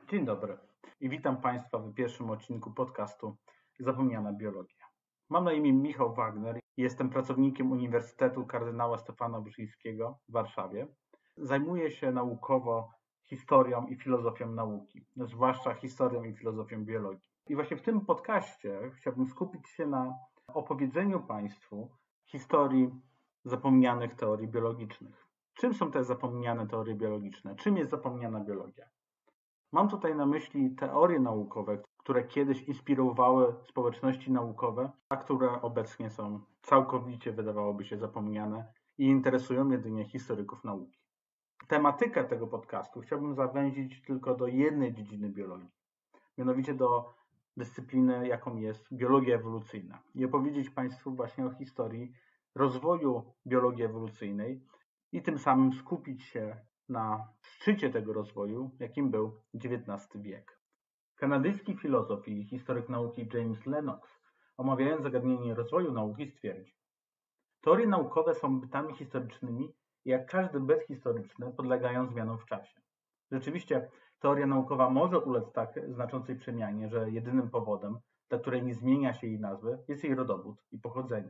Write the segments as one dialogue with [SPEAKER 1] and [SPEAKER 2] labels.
[SPEAKER 1] Dzień dobry i witam Państwa w pierwszym odcinku podcastu Zapomniana Biologia. Mam na imię Michał Wagner i jestem pracownikiem Uniwersytetu Kardynała Stefana Wyszyńskiego w Warszawie. Zajmuję się naukowo historią i filozofią nauki, zwłaszcza historią i filozofią biologii. I właśnie w tym podcaście chciałbym skupić się na opowiedzeniu Państwu historii zapomnianych teorii biologicznych. Czym są te zapomniane teorie biologiczne? Czym jest zapomniana biologia? Mam tutaj na myśli teorie naukowe, które kiedyś inspirowały społeczności naukowe, a które obecnie są całkowicie, wydawałoby się, zapomniane i interesują jedynie historyków nauki. Tematykę tego podcastu chciałbym zawęzić tylko do jednej dziedziny biologii, mianowicie do dyscypliny, jaką jest biologia ewolucyjna i opowiedzieć Państwu właśnie o historii rozwoju biologii ewolucyjnej i tym samym skupić się na szczycie tego rozwoju, jakim był XIX wiek. Kanadyjski filozof i historyk nauki James Lennox, omawiając zagadnienie rozwoju nauki, stwierdził: teorie naukowe są bytami historycznymi i jak każdy byt historyczny podlegają zmianom w czasie. Rzeczywiście teoria naukowa może ulec tak znaczącej przemianie, że jedynym powodem, dla której nie zmienia się jej nazwy, jest jej rodowód i pochodzenie.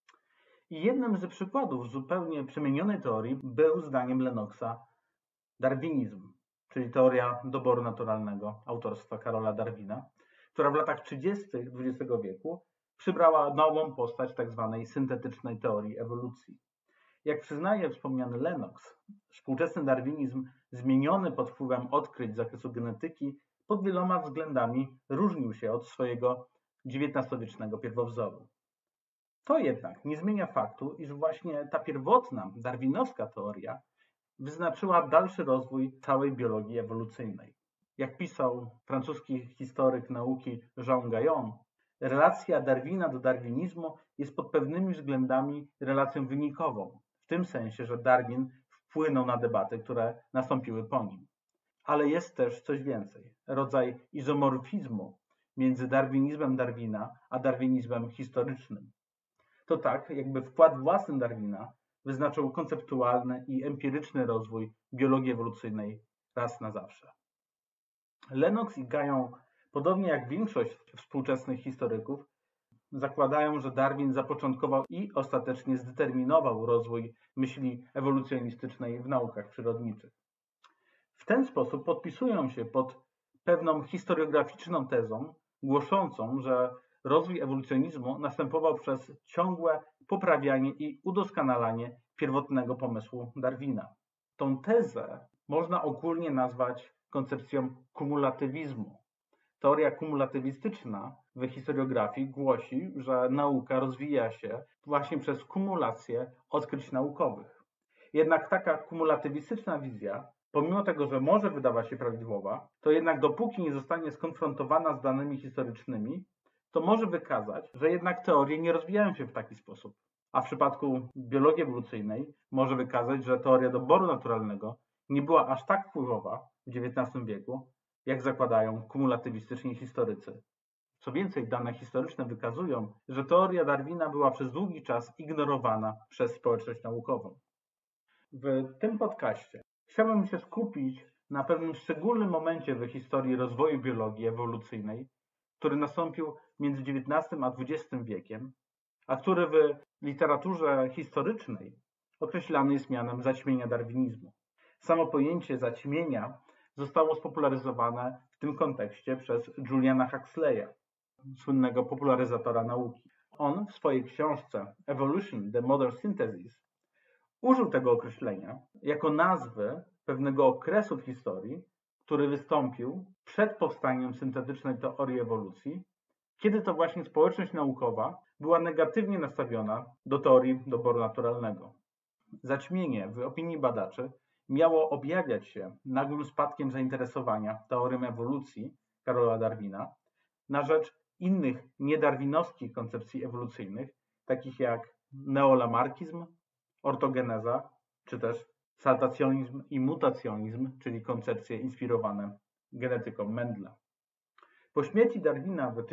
[SPEAKER 1] I jednym z przykładów zupełnie przemienionej teorii był, zdaniem Lennoxa, darwinizm, czyli teoria doboru naturalnego autorstwa Karola Darwina, która w latach 30. XX wieku przybrała nową postać tzw. syntetycznej teorii ewolucji. Jak przyznaje wspomniany Lennox, współczesny darwinizm, zmieniony pod wpływem odkryć z zakresu genetyki, pod wieloma względami różnił się od swojego XIX-wiecznego pierwowzoru. To jednak nie zmienia faktu, iż właśnie ta pierwotna darwinowska teoria wyznaczyła dalszy rozwój całej biologii ewolucyjnej. Jak pisał francuski historyk nauki Jean Gaillon, relacja Darwina do darwinizmu jest pod pewnymi względami relacją wynikową, w tym sensie, że Darwin wpłynął na debaty, które nastąpiły po nim. Ale jest też coś więcej, rodzaj izomorfizmu między darwinizmem Darwina a darwinizmem historycznym. To tak, jakby wkład własny Darwina wyznaczył konceptualny i empiryczny rozwój biologii ewolucyjnej raz na zawsze. Lennox i Gaillon, podobnie jak większość współczesnych historyków, zakładają, że Darwin zapoczątkował i ostatecznie zdeterminował rozwój myśli ewolucjonistycznej w naukach przyrodniczych. W ten sposób podpisują się pod pewną historiograficzną tezą głoszącą, że rozwój ewolucjonizmu następował przez ciągłe poprawianie i udoskonalanie pierwotnego pomysłu Darwina. Tą tezę można ogólnie nazwać koncepcją kumulatywizmu. Teoria kumulatywistyczna w historiografii głosi, że nauka rozwija się właśnie przez kumulację odkryć naukowych. Jednak taka kumulatywistyczna wizja, pomimo tego, że może wydawać się prawidłowa, to jednak dopóki nie zostanie skonfrontowana z danymi historycznymi, to może wykazać, że jednak teorie nie rozwijają się w taki sposób. A w przypadku biologii ewolucyjnej może wykazać, że teoria doboru naturalnego nie była aż tak wpływowa w XIX wieku, jak zakładają kumulatywistyczni historycy. Co więcej, dane historyczne wykazują, że teoria Darwina była przez długi czas ignorowana przez społeczność naukową. W tym podcaście chciałbym się skupić na pewnym szczególnym momencie w historii rozwoju biologii ewolucyjnej, który nastąpił między XIX a XX wiekiem, a który w literaturze historycznej określany jest mianem zaćmienia darwinizmu. Samo pojęcie zaćmienia zostało spopularyzowane w tym kontekście przez Juliana Huxleya, słynnego popularyzatora nauki. On w swojej książce Evolution: The Modern Synthesis użył tego określenia jako nazwy pewnego okresu w historii, który wystąpił przed powstaniem syntetycznej teorii ewolucji, kiedy to właśnie społeczność naukowa była negatywnie nastawiona do teorii doboru naturalnego. Zaćmienie w opinii badaczy miało objawiać się nagłym spadkiem zainteresowania teorią ewolucji Karola Darwina na rzecz innych niedarwinowskich koncepcji ewolucyjnych, takich jak neolamarkizm, ortogeneza, czy też saltacjonizm i mutacjonizm, czyli koncepcje inspirowane genetyką Mendela. Po śmierci Darwina w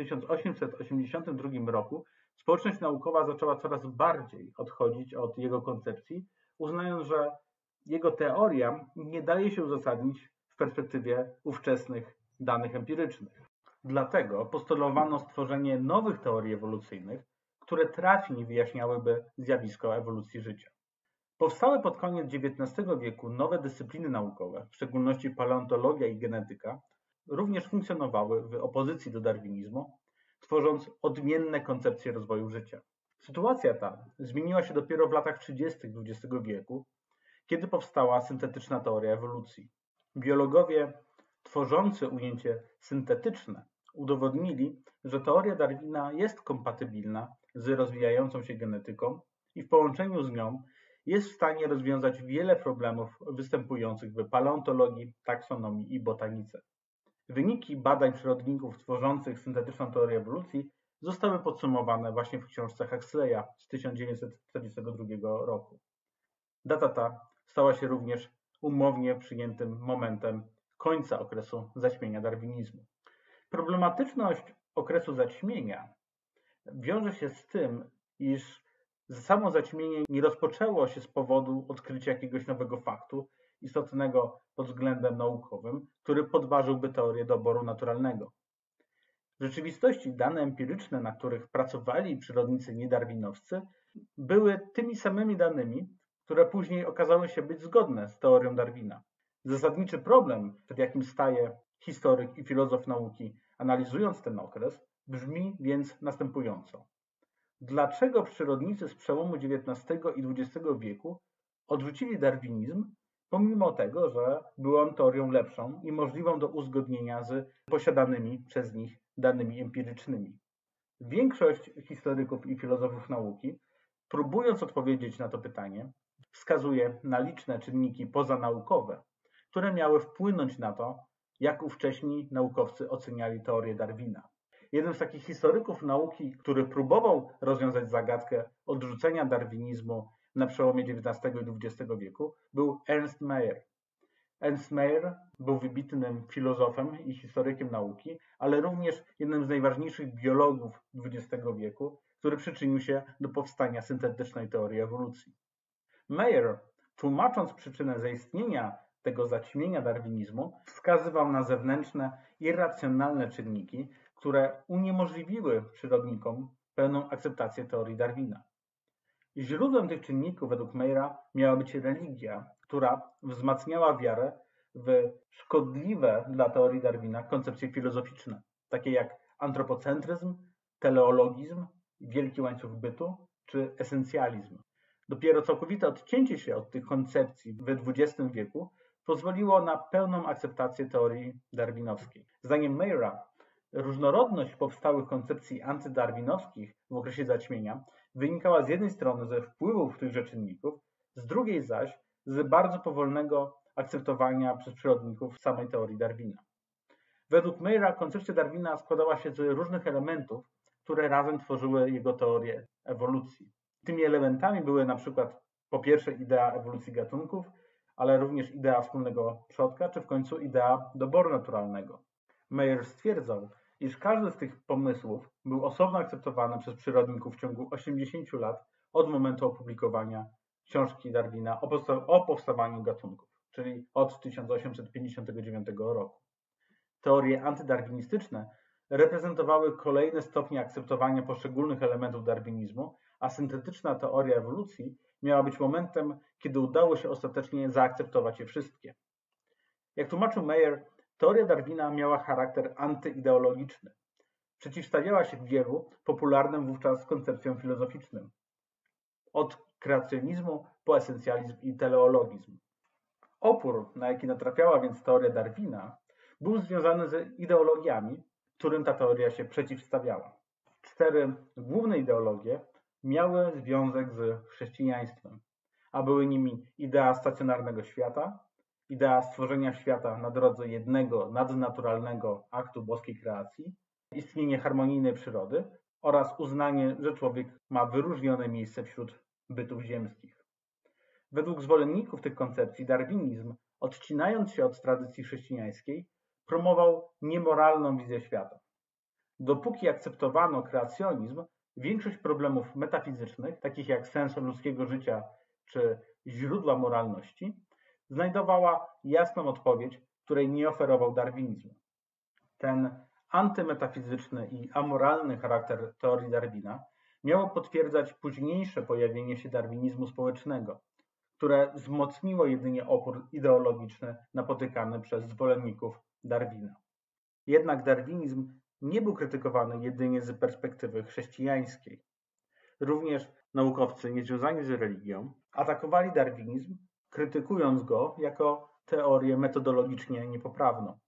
[SPEAKER 1] 1882 roku społeczność naukowa zaczęła coraz bardziej odchodzić od jego koncepcji, uznając, że jego teoria nie daje się uzasadnić w perspektywie ówczesnych danych empirycznych. Dlatego postulowano stworzenie nowych teorii ewolucyjnych, które trafnie wyjaśniałyby zjawisko ewolucji życia. Powstałe pod koniec XIX wieku nowe dyscypliny naukowe, w szczególności paleontologia i genetyka, również funkcjonowały w opozycji do darwinizmu, tworząc odmienne koncepcje rozwoju życia. Sytuacja ta zmieniła się dopiero w latach 30. XX wieku, kiedy powstała syntetyczna teoria ewolucji. Biologowie tworzący ujęcie syntetyczne udowodnili, że teoria Darwina jest kompatybilna z rozwijającą się genetyką i w połączeniu z nią jest w stanie rozwiązać wiele problemów występujących w paleontologii, taksonomii i botanice. Wyniki badań przyrodników tworzących syntetyczną teorię ewolucji zostały podsumowane właśnie w książce Huxleya z 1942 roku. Data ta stała się również umownie przyjętym momentem końca okresu zaćmienia darwinizmu. Problematyczność okresu zaćmienia wiąże się z tym, iż samo zaćmienie nie rozpoczęło się z powodu odkrycia jakiegoś nowego faktu istotnego pod względem naukowym, który podważyłby teorię doboru naturalnego. W rzeczywistości dane empiryczne, na których pracowali przyrodnicy niedarwinowscy, były tymi samymi danymi, które później okazały się być zgodne z teorią Darwina. Zasadniczy problem, przed jakim staje historyk i filozof nauki, analizując ten okres, brzmi więc następująco. Dlaczego przyrodnicy z przełomu XIX i XX wieku odrzucili darwinizm, pomimo tego, że był on teorią lepszą i możliwą do uzgodnienia z posiadanymi przez nich danymi empirycznymi? Większość historyków i filozofów nauki, próbując odpowiedzieć na to pytanie, wskazuje na liczne czynniki pozanaukowe, które miały wpłynąć na to, jak ówcześni naukowcy oceniali teorię Darwina. Jeden z takich historyków nauki, który próbował rozwiązać zagadkę odrzucenia darwinizmu na przełomie XIX i XX wieku, był Ernst Mayr. Ernst Mayr był wybitnym filozofem i historykiem nauki, ale również jednym z najważniejszych biologów XX wieku, który przyczynił się do powstania syntetycznej teorii ewolucji. Mayr, tłumacząc przyczynę zaistnienia tego zaćmienia darwinizmu, wskazywał na zewnętrzne, irracjonalne czynniki, które uniemożliwiły przyrodnikom pełną akceptację teorii Darwina. Źródłem tych czynników według Mayra miała być religia, która wzmacniała wiarę w szkodliwe dla teorii Darwina koncepcje filozoficzne, takie jak antropocentryzm, teleologizm, wielki łańcuch bytu czy esencjalizm. Dopiero całkowite odcięcie się od tych koncepcji w XX wieku pozwoliło na pełną akceptację teorii darwinowskiej. Zdaniem Mayra różnorodność powstałych koncepcji antydarwinowskich w okresie zaćmienia wynikała z jednej strony ze wpływów tychże czynników, z drugiej zaś z bardzo powolnego akceptowania przez przyrodników samej teorii Darwina. Według Mayra koncepcja Darwina składała się z różnych elementów, które razem tworzyły jego teorię ewolucji. Tymi elementami były na przykład po pierwsze idea ewolucji gatunków, ale również idea wspólnego przodka, czy w końcu idea doboru naturalnego. Mayr stwierdzał, iż każdy z tych pomysłów był osobno akceptowany przez przyrodników w ciągu 80 lat od momentu opublikowania książki Darwina o powstawaniu gatunków, czyli od 1859 roku. Teorie antydarwinistyczne reprezentowały kolejne stopnie akceptowania poszczególnych elementów darwinizmu, a syntetyczna teoria ewolucji miała być momentem, kiedy udało się ostatecznie zaakceptować je wszystkie. Jak tłumaczył Mayr, teoria Darwina miała charakter antyideologiczny. Przeciwstawiała się wielu popularnym wówczas koncepcjom filozoficznym. Od kreacjonizmu po esencjalizm i teleologizm. Opór, na jaki natrafiała więc teoria Darwina, był związany z ideologiami, którym ta teoria się przeciwstawiała. 4 główne ideologie miały związek z chrześcijaństwem, a były nimi idea stacjonarnego świata, idea stworzenia świata na drodze jednego nadnaturalnego aktu boskiej kreacji, istnienie harmonijnej przyrody oraz uznanie, że człowiek ma wyróżnione miejsce wśród bytów ziemskich. Według zwolenników tych koncepcji darwinizm, odcinając się od tradycji chrześcijańskiej, promował niemoralną wizję świata. Dopóki akceptowano kreacjonizm, większość problemów metafizycznych, takich jak sens ludzkiego życia czy źródła moralności, znajdowała jasną odpowiedź, której nie oferował darwinizm. Ten antymetafizyczny i amoralny charakter teorii Darwina miało potwierdzać późniejsze pojawienie się darwinizmu społecznego, które wzmocniło jedynie opór ideologiczny napotykany przez zwolenników Darwina. Jednak darwinizm nie był krytykowany jedynie z perspektywy chrześcijańskiej. Również naukowcy niezwiązani z religią atakowali darwinizm, krytykując go jako teorię metodologicznie niepoprawną.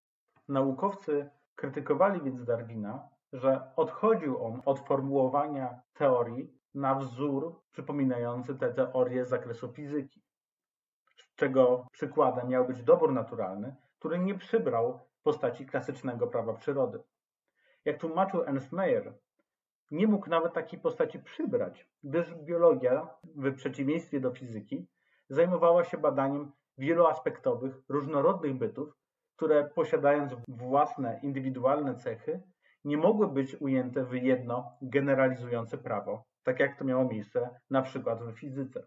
[SPEAKER 1] Naukowcy krytykowali więc Darwina, że odchodził on od formułowania teorii na wzór przypominający te teorie z zakresu fizyki, z czego przykładem miał być dobór naturalny, który nie przybrał postaci klasycznego prawa przyrody. Jak tłumaczył Ernst Mayr, nie mógł nawet takiej postaci przybrać, gdyż biologia, w przeciwieństwie do fizyki, zajmowała się badaniem wieloaspektowych, różnorodnych bytów, które posiadając własne, indywidualne cechy, nie mogły być ujęte w jedno generalizujące prawo, tak jak to miało miejsce na przykład w fizyce.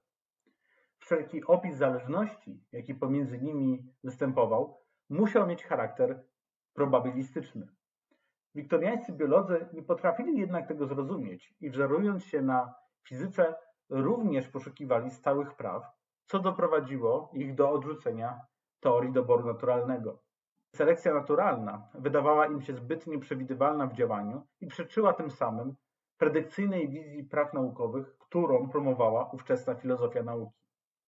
[SPEAKER 1] Wszelki opis zależności, jaki pomiędzy nimi występował, musiał mieć charakter probabilistyczny. Wiktoriańscy biolodzy nie potrafili jednak tego zrozumieć i wzorując się na fizyce również poszukiwali stałych praw, co doprowadziło ich do odrzucenia teorii doboru naturalnego. Selekcja naturalna wydawała im się zbyt nieprzewidywalna w działaniu i przeczyła tym samym predykcyjnej wizji praw naukowych, którą promowała ówczesna filozofia nauki.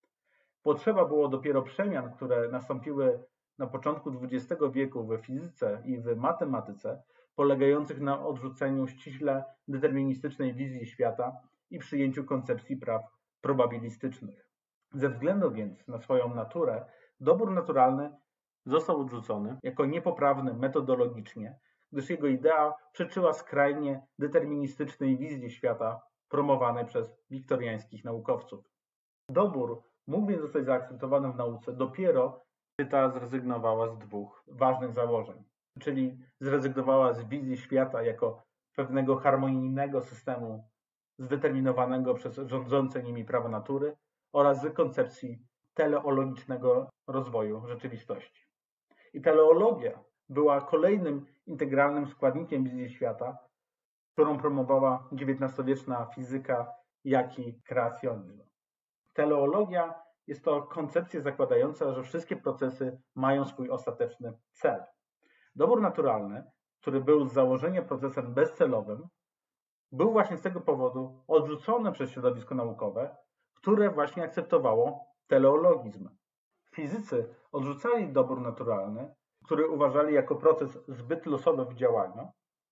[SPEAKER 1] Potrzeba było dopiero przemian, które nastąpiły na początku XX wieku we fizyce i w matematyce, polegających na odrzuceniu ściśle deterministycznej wizji świata i przyjęciu koncepcji praw probabilistycznych. Ze względu więc na swoją naturę, dobór naturalny został odrzucony jako niepoprawny metodologicznie, gdyż jego idea przeczyła skrajnie deterministycznej wizji świata promowanej przez wiktoriańskich naukowców. Dobór mógł więc zostać zaakceptowany w nauce dopiero, gdy ta zrezygnowała z dwóch ważnych założeń, czyli zrezygnowała z wizji świata jako pewnego harmonijnego systemu zdeterminowanego przez rządzące nimi prawa natury oraz z koncepcji teleologicznego rozwoju rzeczywistości. I teleologia była kolejnym integralnym składnikiem wizji świata, którą promowała XIX-wieczna fizyka, jak i kreacjonizm. Teleologia jest to koncepcja zakładająca, że wszystkie procesy mają swój ostateczny cel. Dobór naturalny, który był z założenia procesem bezcelowym, był właśnie z tego powodu odrzucony przez środowisko naukowe, które właśnie akceptowało teleologizm. Fizycy odrzucali dobór naturalny, który uważali jako proces zbyt losowy w działaniu,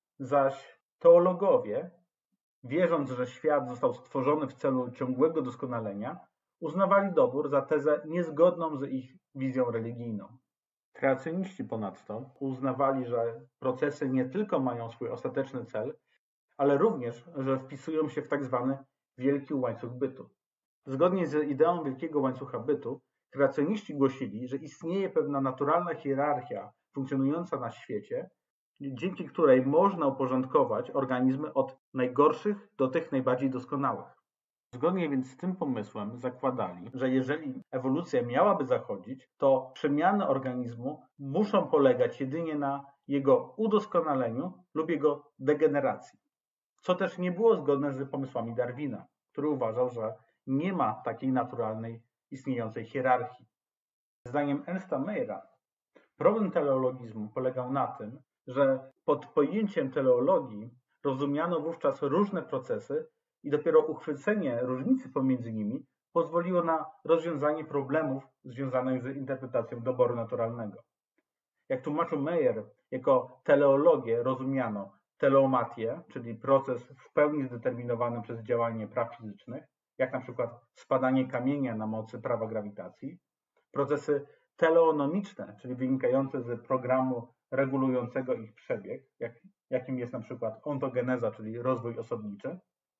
[SPEAKER 1] zaś teologowie, wierząc, że świat został stworzony w celu ciągłego doskonalenia, uznawali dobór za tezę niezgodną z ich wizją religijną. Kreacjoniści ponadto uznawali, że procesy nie tylko mają swój ostateczny cel, ale również, że wpisują się w tak zwany wielki łańcuch bytu. Zgodnie z ideą wielkiego łańcucha bytu, kreacjoniści głosili, że istnieje pewna naturalna hierarchia funkcjonująca na świecie, dzięki której można uporządkować organizmy od najgorszych do tych najbardziej doskonałych. Zgodnie więc z tym pomysłem zakładali, że jeżeli ewolucja miałaby zachodzić, to przemiany organizmu muszą polegać jedynie na jego udoskonaleniu lub jego degeneracji. Co też nie było zgodne z pomysłami Darwina, który uważał, że nie ma takiej naturalnej istniejącej hierarchii. Zdaniem Ernsta Mayra problem teleologizmu polegał na tym, że pod pojęciem teleologii rozumiano wówczas różne procesy i dopiero uchwycenie różnicy pomiędzy nimi pozwoliło na rozwiązanie problemów związanych z interpretacją doboru naturalnego. Jak tłumaczył Mayer, jako teleologię rozumiano teleomatię, czyli proces w pełni zdeterminowany przez działanie praw fizycznych, jak na przykład spadanie kamienia na mocy prawa grawitacji, procesy teleonomiczne, czyli wynikające z programu regulującego ich przebieg, jakim jest na przykład ontogeneza, czyli rozwój osobniczy,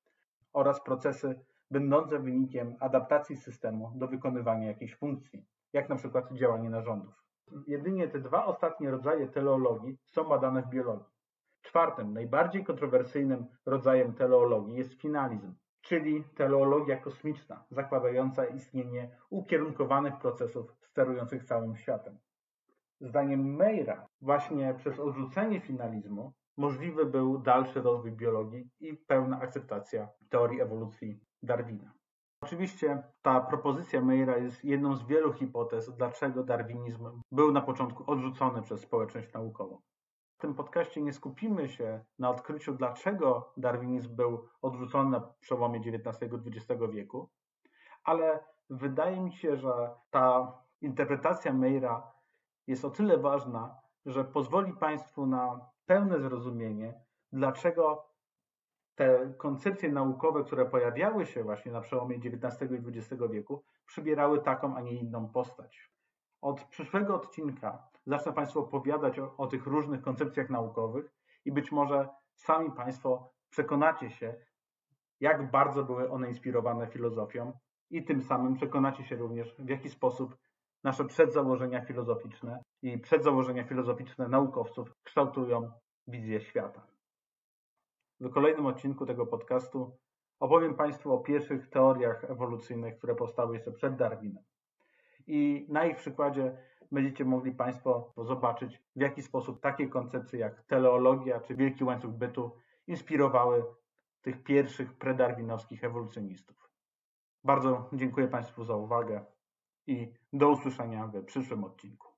[SPEAKER 1] oraz procesy będące wynikiem adaptacji systemu do wykonywania jakiejś funkcji, jak na przykład działanie narządów. Jedynie te dwa ostatnie rodzaje teleologii są badane w biologii. Czwartym, najbardziej kontrowersyjnym rodzajem teleologii jest finalizm, czyli teleologia kosmiczna, zakładająca istnienie ukierunkowanych procesów sterujących całym światem. Zdaniem Mayra właśnie przez odrzucenie finalizmu możliwy był dalszy rozwój biologii i pełna akceptacja teorii ewolucji Darwina. Oczywiście ta propozycja Mayra jest jedną z wielu hipotez, dlaczego darwinizm był na początku odrzucony przez społeczność naukową. W tym podcaście nie skupimy się na odkryciu, dlaczego darwinizm był odrzucony na przełomie XIX-XX wieku, ale wydaje mi się, że ta interpretacja Mayra jest o tyle ważna, że pozwoli Państwu na pełne zrozumienie, dlaczego te koncepcje naukowe, które pojawiały się właśnie na przełomie XIX i XX wieku, przybierały taką, a nie inną postać. Od przyszłego odcinka zacznę Państwu opowiadać o tych różnych koncepcjach naukowych i być może sami Państwo przekonacie się, jak bardzo były one inspirowane filozofią i tym samym przekonacie się również, w jaki sposób nasze przedzałożenia filozoficzne i przedzałożenia filozoficzne naukowców kształtują wizję świata. W kolejnym odcinku tego podcastu opowiem Państwu o pierwszych teoriach ewolucyjnych, które powstały jeszcze przed Darwinem. I na ich przykładzie będziecie mogli Państwo zobaczyć, w jaki sposób takie koncepcje jak teleologia czy wielki łańcuch bytu inspirowały tych pierwszych predarwinowskich ewolucjonistów. Bardzo dziękuję Państwu za uwagę i do usłyszenia w przyszłym odcinku.